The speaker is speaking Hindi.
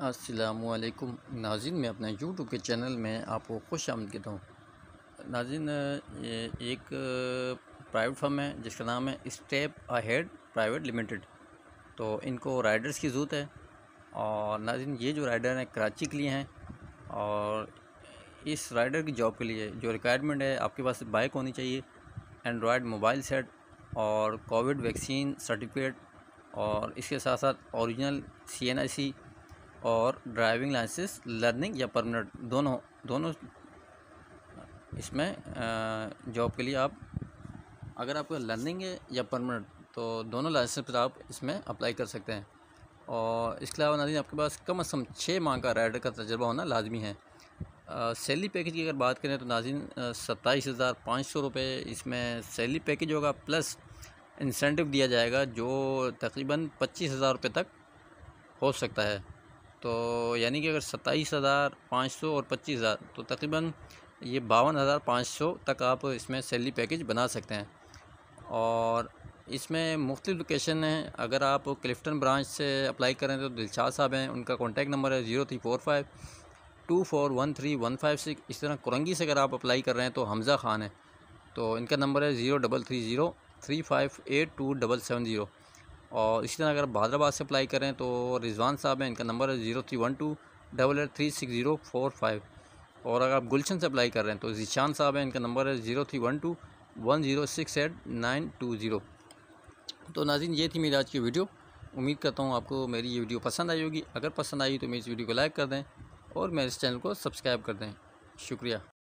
अस्सलामुअलैकुम नाज़रीन, मैं अपने यूट्यूब के चैनल में आपको खुश आमदीद कहता हूँ। नाज़रीन, ये एक प्राइवेट फर्म है जिसका नाम है स्टेप अहेड प्राइवेट लिमिटेड। तो इनको राइडर्स की ज़रूरत है और नाज़रीन ये जो राइडर हैं कराची के लिए हैं। और इस राइडर की जॉब के लिए जो रिक्वायरमेंट है, आपके पास बाइक होनी चाहिए, एंड्रॉयड मोबाइल सेट और कोविड वैक्सीन सर्टिफिकेट, और इसके साथ साथ ओरिजिनल CNIC और ड्राइविंग लाइसेंस लर्निंग या परमानेंट दोनों इसमें जॉब के लिए आप, अगर आपका लर्निंग है या परमानेंट, तो दोनों लाइसेंस पर आप इसमें अप्लाई कर सकते हैं। और इसके अलावा नाज़रीन आपके पास कम से कम 6 माह का राइडर का तजुर्बा होना लाजमी है। सैलरी पैकेज की अगर बात करें तो नाज़रीन 27,500 रुपये इसमें सैलरी पैकेज होगा, प्लस इंसेंटिव दिया जाएगा जो तकरीबन 25,000 रुपये तक हो सकता है। तो यानी कि अगर 27,500 और 25,000, तो तकरीबन ये 52,500 तक आप इसमें सैलरी पैकेज बना सकते हैं। और इसमें मुख्तलिफ लोकेशन है। अगर आप क्लिफ्टन ब्रांच से अप्लाई करें तो दिलशाद साहब हैं, उनका कॉन्टैक्ट नंबर है 0345241356। इस तरह कुरंगी से अगर आप अप्लाई कर रहे हैं तो हमज़ा ख़ान है, तो इनका नंबर है 0330358270। और इसी तरह अगर आप हैदराबाद से अप्लाई करें तो रिजवान साहब हैं, इनका नंबर है 0312883604 और अगर आप गुलशन से अप्लाई कर रहे हैं तो ज़ीशान साहब हैं, इनका नंबर है 03121068 920। तो नाज़रीन, ये थी मेरी आज की वीडियो। उम्मीद करता हूँ आपको मेरी ये वीडियो पसंद आई होगी। अगर पसंद आई तो मेरी इस वीडियो को लाइक कर दें और मेरे इस चैनल को सब्सक्राइब कर दें। शुक्रिया।